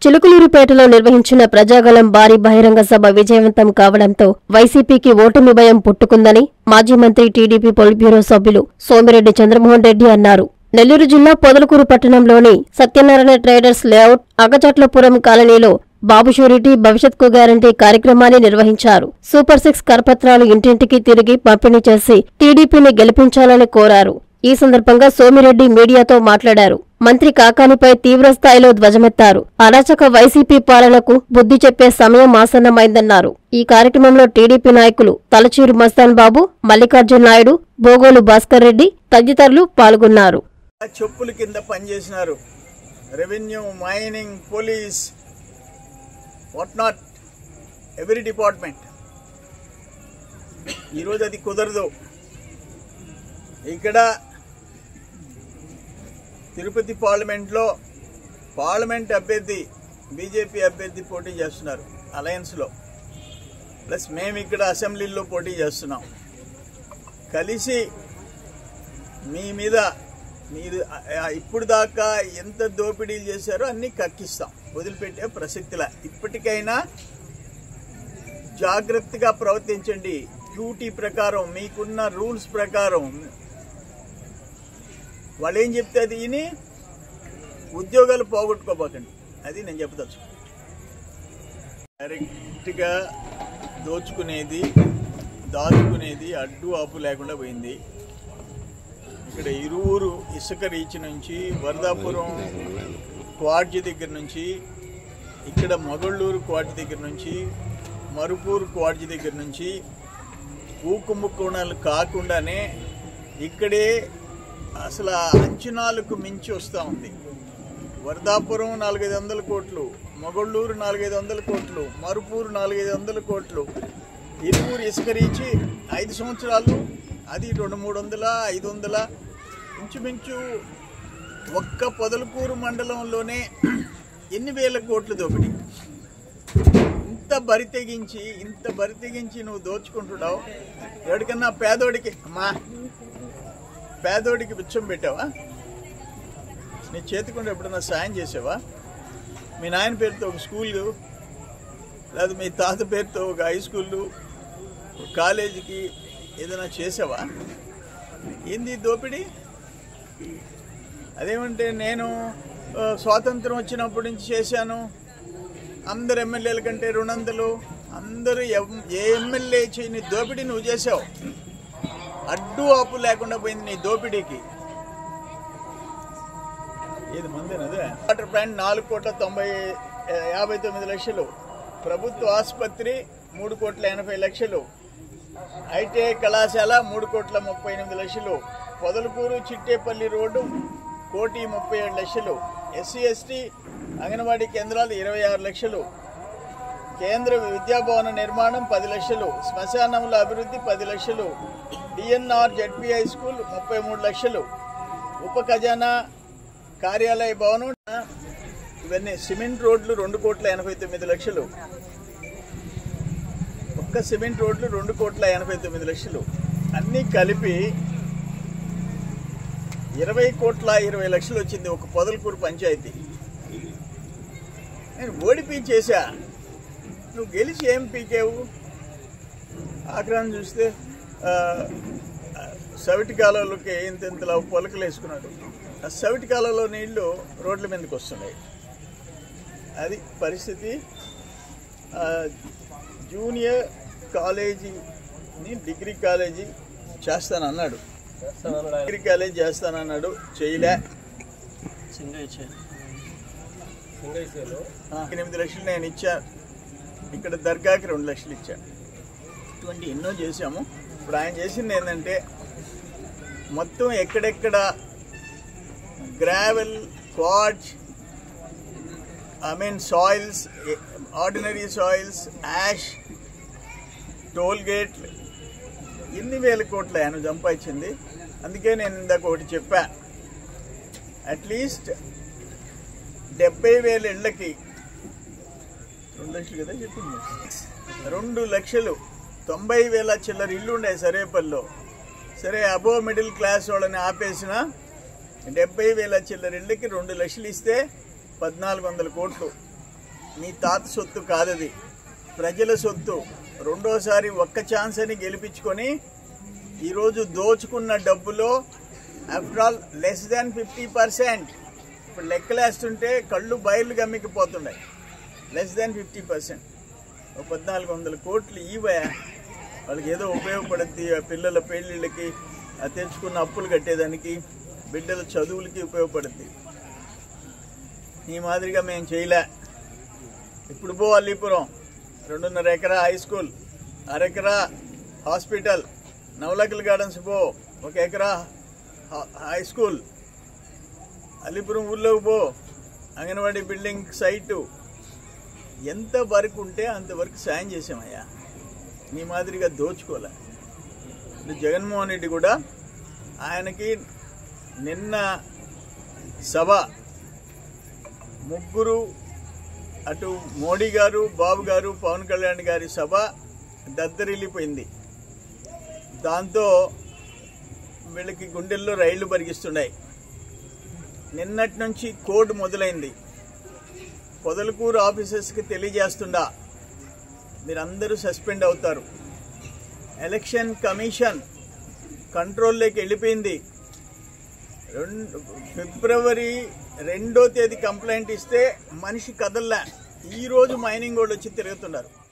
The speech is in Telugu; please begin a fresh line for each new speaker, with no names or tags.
చిలుకలూరిపేటలో నిర్వహించిన ప్రజాగళం భారీ బహిరంగ సభ విజయవంతం కావడంతో వైసీపీకి ఓటమి భయం పుట్టుకుందని మాజీ మంత్రి టీడీపీ పొలిట్ బ్యూరో సభ్యులు సోమిరెడ్డి చంద్రమోహన్ రెడ్డి అన్నారు. నెల్లూరు జిల్లా పొదలకూరు పట్టణంలోని సత్యనారాయణ ట్రేడర్స్ లేఅవుట్ అగచట్లపురం కాలనీలో బాబు షూరిటీ భవిష్యత్కు గ్యారంటీ కార్యక్రమాన్ని నిర్వహించారు. సూపర్ 6 కరపత్రాలు ఇంటింటికి తిరిగి పంపిణీ చేసి టీడీపీని గెలిపించాలని కోరారు. ఈ సందర్భంగా సోమిరెడ్డి మీడియాతో మాట్లాడారు. మంత్రి కాకానిపై తీవ్రస్థాయిలో ధ్వజమెత్తారు. అరాచక వైసీపీ పాలనకు బుద్ధి చెప్పే సమయం ఆసన్నమైందన్నారు. ఈ కార్యక్రమంలో టీడీపీ నాయకులు తలచీరు మస్తాన్ బాబు, మల్లికార్జున నాయుడు, బోగోలు భాస్కర్ రెడ్డి తదితరులు పాల్గొన్నారు.
చెప్పుల కింద పనిచేసినారు. Revenue, mining, police, what not, every department. ఈరోజు అది కుదరదు. ఇక్కడ తిరుపతి పార్లమెంట్లో పార్లమెంట్ అభ్యర్థి బీజేపీ అభ్యర్థి పోటీ చేస్తున్నారు అలయన్స్లో, ప్లస్ మేము ఇక్కడ అసెంబ్లీలో పోటీ చేస్తున్నాం. కలిసి మీ మీద మీరు ఇప్పుడు దాకా ఎంత దోపిడీలు చేశారో అన్నీ కక్కిస్తాం, వదిలిపెట్టే ప్రసక్తిలా. ఇప్పటికైనా జాగ్రత్తగా ప్రవర్తించండి. డ్యూటీ ప్రకారం, మీకున్న రూల్స్ ప్రకారం వాళ్ళు ఏం చెప్తే అది విని ఉద్యోగాలు పోగొట్టుకోబోకండి. అది నేను చెప్పదచ్చు. డైరెక్ట్గా దోచుకునేది, దాచుకునేది అడ్డు ఆపు లేకుండా పోయింది. ఇక్కడ ఇరువురు ఇసుక రీచ్ నుంచి, వరదాపురం క్వాడ్జి దగ్గర నుంచి, ఇక్కడ మొగళ్ళూరు క్వాడ్జి దగ్గర నుంచి, మరుపూరు క్వాడ్జి దగ్గర నుంచి కుంభకోణాలు కాకుండానే ఇక్కడే అసలు అంచనాలకు మించి వస్తూ ఉంది. వరదాపురం 400-500 కోట్లు, మొగళ్ళూరు 400-500 కోట్లు, మరుపూరు 400-500 కోట్లు. ఇరువురు ఇసుక రీచి 5 సంవత్సరాలు అది 200-300-500 ఇంచుమించు ఒక్క పొదలకూరు మండలంలోనే ఎన్ని వేల కోట్లు దోపిడీ. ఇంత బరితెగించి నువ్వు దోచుకుంటున్నావు. ఎవరికన్నా పేదోడికి బిచ్చం పెట్టావా? నీ చేతికుండా ఎప్పుడన్నా సాయం చేసావా? మీ నాయన పేరుతో ఒక స్కూలు, లేదా మీ తాత పేరుతో ఒక హై స్కూళ్ళు, కాలేజీకి ఏదైనా చేసావా? ఏంది దోపిడీ? అదేమంటే నేను స్వాతంత్రం వచ్చినప్పటి నుంచి చేశాను, అందరు ఎమ్మెల్యేల కంటే 200, అందరూ ఏ ఎమ్మెల్యే చేయని దోపిడీ నువ్వు చేసావు. అడ్డు ఆపు లేకుండా పోయింది నీ దోపిడీకి. ఏది మందేనదే. వాటర్ ప్లాంట్ 4,59,00,000, ప్రభుత్వ ఆసుపత్రి 3,80,00,000, ఐటీఐ కళాశాల 3,38,00,000, Podalakur Chittepalli road 1,37,00,000, SC ST anganwadi కేంద్రాలు 26 లక్షలు, కేంద్ర విద్యాభవన నిర్మాణం 10 లక్షలు, శ్మశానముల అభివృద్ధి 10 లక్షలు, డిఎన్ఆర్ జెడ్పీఐ స్కూల్ 33 లక్షలు, ఉప ఖజానా కార్యాలయ భవనం, ఇవన్నీ సిమెంట్ రోడ్లు 2,89,00,000, ఒక్క సిమెంట్ రోడ్లు 2,89,00,000, అన్నీ కలిపి 20,20,00,000 వచ్చింది ఒక పొదలకూరు పంచాయతీ. నేను ఓడిపించేసా, నువ్వు గెలిచి ఏం పీకేవు? ఆక్రాన్ని చూస్తే సవిటి కాలంలోకి ఇంతలా పొలకలు వేసుకున్నాడు. ఆ సవిటి కాలంలో నీళ్లు రోడ్ల మీదకి వస్తున్నాయి. అది పరిస్థితి. జూనియర్ కాలేజీని డిగ్రీ కాలేజీ చేస్తానన్నాడు, డిగ్రీ కాలేజ్ చేస్తానన్నాడు, చేయలే. 8 లక్షలు నేను ఇచ్చాను, ఇక్కడ దర్గాకి 2 లక్షలు ఇచ్చాను. ఇటువంటి ఎన్నో చేశాము. ఇప్పుడు ఆయన చేసింది ఏంటంటే మొత్తం ఎక్కడెక్కడ gravel, quartz, soils, ordinary soils, ash, toll గేట్లు, ఎన్ని వేల కోట్లు ఆయన సంపాదించింది. అందుకే నేను ఇందాక ఒకటి చెప్పా, అట్లీస్ట్ 70,000 ఇళ్లకి 2 లక్షలు కదా చెప్పింది, 2 లక్షలు 90,000 చిల్లర ఇల్లు ఉండే సరేపల్లిలో. సరే, అబోవ్ మిడిల్ క్లాస్ వాళ్ళని ఆపేసిన 70,000 చిల్లర ఇళ్ళకి 2 లక్షలు ఇస్తే 1,400 కోట్లు నీ తాత సొత్తు కాదది, ప్రజల సొత్తు. రెండోసారి ఒక్క ఛాన్స్ అని గెలిపించుకొని ఈరోజు దోచుకున్న డబ్బులో ఆఫ్టర్ ఆల్ less than 50%. ఇప్పుడు లెక్కలేస్తుంటే కళ్ళు బయలు గమ్మికిపోతున్నాయి. less than 50%. 1400 కోట్లు ఇవ్వయా, వాళ్ళకి ఏదో ఉపయోగపడుద్ది. పిల్లల పెళ్ళిళ్ళకి, తెచ్చుకున్న అప్పులు కట్టేదానికి, బిడ్డల చదువులకి ఉపయోగపడుద్ది. ఈ మాదిరిగా మేము చేయలే. ఇప్పుడు పో అల్లీపురం 2.5 ఎకరా హై స్కూల్, 1/2 ఎకరా హాస్పిటల్, నవలకల్ గార్డెన్స్ పో 1 ఎకరా హై స్కూల్, అల్లీపురం ఊళ్ళోకి పో అంగన్వాడీ బిల్డింగ్ సైటు. ఎంత వరకు ఉంటే అంతవరకు సాయం చేసామయ్యా. నీ మాదిరిగా దోచుకోలే. జగన్మోహన్ రెడ్డి కూడా ఆయనకి నిన్న సభ ముగ్గురు, అటు మోడీ గారు, బాబు గారు, పవన్ కళ్యాణ్ గారి సభ దద్దరిల్లిపోయింది. దాంతో వీళ్ళకి గుండెల్లో రైళ్లు పరిగిస్తున్నాయి. నిన్నటి నుంచి కోడ్ మొదలైంది. పొదలకూరు ఆఫీసర్స్కి తెలియజేస్తుండా, మీరందరూ సస్పెండ్ అవుతారు. ఎలక్షన్ కమిషన్ కంట్రోల్లోకి వెళ్ళిపోయింది. ఫిబ్రవరి 2వ తేదీ కంప్లైంట్ ఇస్తే మనిషి కదల్లా. ఈరోజు మైనింగ్ వాళ్ళు వచ్చి తిరుగుతున్నారు.